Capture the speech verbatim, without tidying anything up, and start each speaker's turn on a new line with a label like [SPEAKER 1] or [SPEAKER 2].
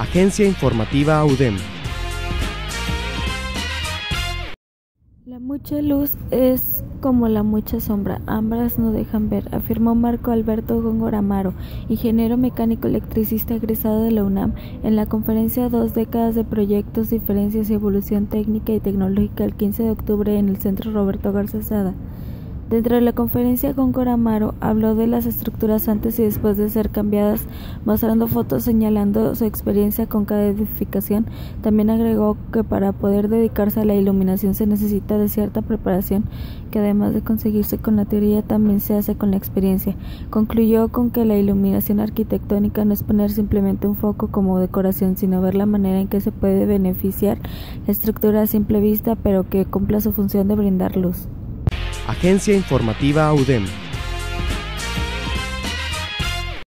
[SPEAKER 1] Agencia Informativa U D E M.
[SPEAKER 2] La mucha luz es como la mucha sombra, ambas no dejan ver, afirmó Marco Alberto Góngora Amaro, ingeniero mecánico electricista egresado de la UNAM, en la conferencia Dos décadas de proyectos, diferencias y evolución técnica y tecnológica el quince de octubre en el Centro Roberto Garza Sada. Dentro de la conferencia, Góngora Amaro habló de las estructuras antes y después de ser cambiadas, mostrando fotos señalando su experiencia con cada edificación. También agregó que para poder dedicarse a la iluminación se necesita de cierta preparación, que además de conseguirse con la teoría también se hace con la experiencia. Concluyó con que la iluminación arquitectónica no es poner simplemente un foco como decoración, sino ver la manera en que se puede beneficiar la estructura a simple vista, pero que cumpla su función de brindar luz.
[SPEAKER 1] Agencia Informativa U D E M.